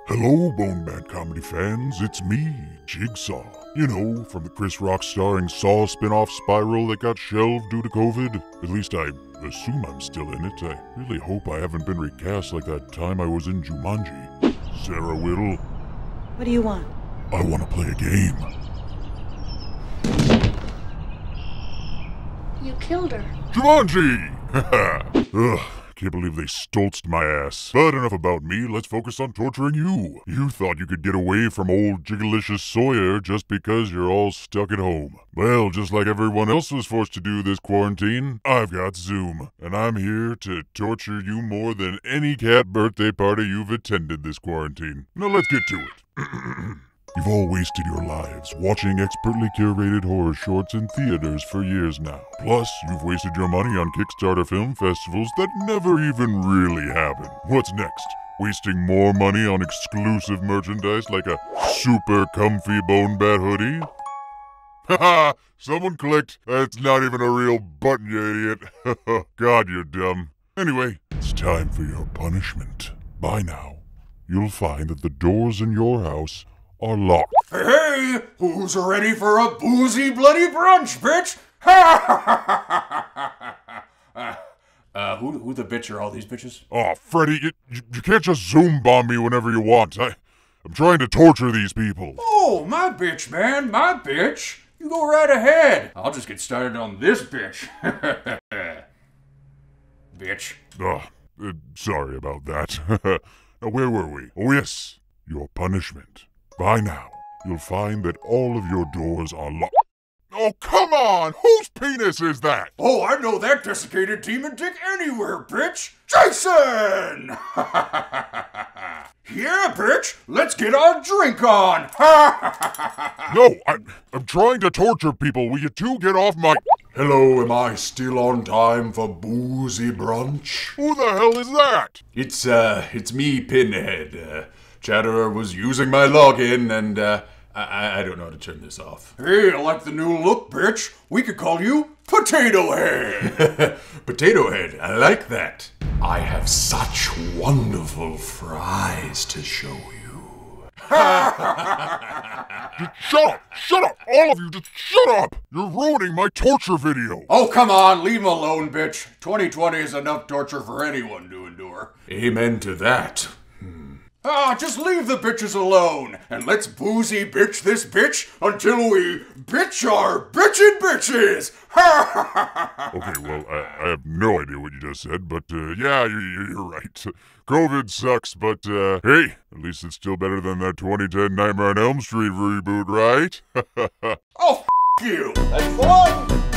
Hello, Bone Bad Comedy fans, it's me, Jigsaw. You know, from the Chris Rock starring Saw spin-off Spiral that got shelved due to COVID. At least I assume I'm still in it. I really hope I haven't been recast like that time I was in Jumanji. Sarah Whittle, What do you want? I want to play a game. You killed her. Jumanji! Ugh, can't believe they stoltzed my ass. But enough about me, let's focus on torturing you. You thought you could get away from old Jigalicious Sawyer just because you're all stuck at home. Well, just like everyone else was forced to do this quarantine, I've got Zoom. And I'm here to torture you more than any cat birthday party you've attended this quarantine. Now let's get to it. You've all wasted your lives watching expertly curated horror shorts in theaters for years now. Plus, you've wasted your money on Kickstarter film festivals that never even really happened. What's next? Wasting more money on exclusive merchandise like a super comfy Bone Bat hoodie? Haha! Someone clicked. That's not even a real button, you idiot. God, you're dumb. Anyway, it's time for your punishment. By now, you'll find that the doors in your house are locked. Hey, who's ready for a boozy bloody brunch, bitch? Who the bitch are all these bitches? Oh, Freddy, you can't just Zoom bomb me whenever you want. I'm trying to torture these people. Oh, my bitch, man, my bitch. You go right ahead. I'll just get started on this bitch. Bitch. Sorry about that. Now, where were we? Oh, yes, your punishment. By now, you'll find that all of your doors are locked. Oh, come on! Whose penis is that? Oh, I know that desiccated demon dick anywhere, bitch! Jason! Yeah, bitch! Let's get our drink on! No, I'm trying to torture people. Will you two get off my... Hello, am I still on time for boozy brunch? Who the hell is that? It's me, Pinhead. Chatterer was using my login, and, I don't know how to turn this off. Hey, I like the new look, bitch. We could call you Potato Head. Potato Head, I like that. I have such wonderful fries to show you. Shut up! All of you, just shut up! You're ruining my torture video. Oh, come on, leave him alone, bitch. 2020 is enough torture for anyone to endure. Amen to that. Just leave the bitches alone, and let's boozy bitch this bitch until we bitch our bitchin' bitches! Okay, well, I have no idea what you just said, but, yeah, you're right. COVID sucks, but, hey, at least it's still better than that 2010 Nightmare on Elm Street reboot, right? Oh, you! That's the one!